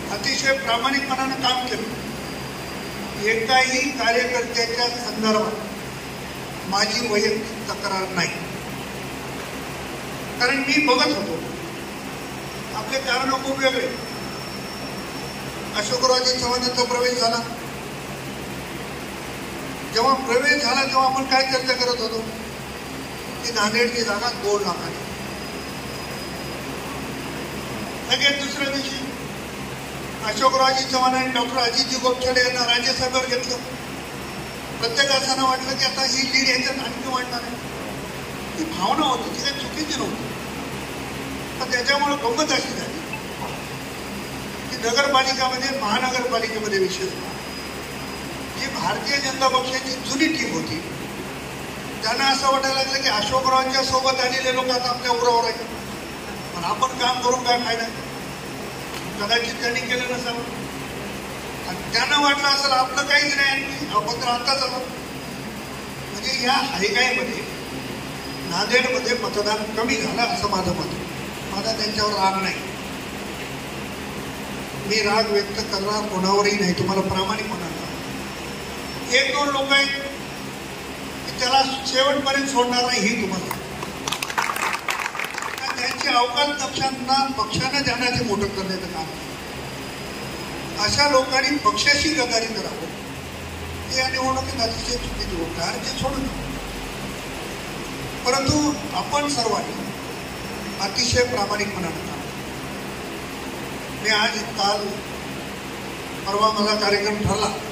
अतिशय प्रामाणिकपणानं काम केलं. एकाही कार्यकर्त्याच्या संदर्भात माझी वैयक्तिक तक्रार नाही. कारण मी बघत होतो आपले कारण खूप वेगळे. अशोकरावजी चव्हाणांचा प्रवेश झाला. जेव्हा प्रवेश झाला तेव्हा आपण काय चर्चा करत होतो की नांदेडची जागा 2 लाखांनी. लगेच दुसऱ्या दिवशी अशोकरावजी चव्हाण आणि डॉक्टर अजितजी गोपछडे यांना राज्यसभेवर घेतलं. प्रत्येक असताना वाटलं की आता ही लीड याच्यात आणखी वाढणार आहे. ती भावना होती, ती काही चुकीची नव्हती. पण त्याच्यामुळे गंमत अशी झाली की नगरपालिकामध्ये महानगरपालिकेमध्ये विषय होता. जी भारतीय जनता पक्षाची जुनी टीम होती त्यांना असं वाटायला लागलं की अशोकरावांच्या सोबत आलेले लोक आता आपल्या उरावर आहेत, पण आपण काम करून काय फायदा. कदाचित त्यांनी केलं नसावं आणि त्यांना वाटलं असेल आपलं काहीच नाही आणखी आपण तर आताच आलो. म्हणजे या हायगाईमध्ये नांदेडमध्ये मतदान कमी झालं असं माझं मत आहे. माझा त्यांच्यावर राग नाही. मी राग व्यक्त करणार कोणावरही नाही. तुम्हाला प्रामाणिकपणा 1-2 लोक आहेत की त्याला शेवटपर्यंत सोडणार नाही ही तुम्हाला. त्यांची अवकाश पक्षानं जाण्याचे मोठं करण्याचं काम. अशा लोकांनी पक्षाशी गद्दारी करावं हे या निवडणुकीत अतिशय चुकीची गोष्ट आहे. ते सोडून परंतु आपण सर्वांनी अतिशय प्रामाणिकपणानं काम. मी आज काल परवा माझा कार्यक्रम ठरला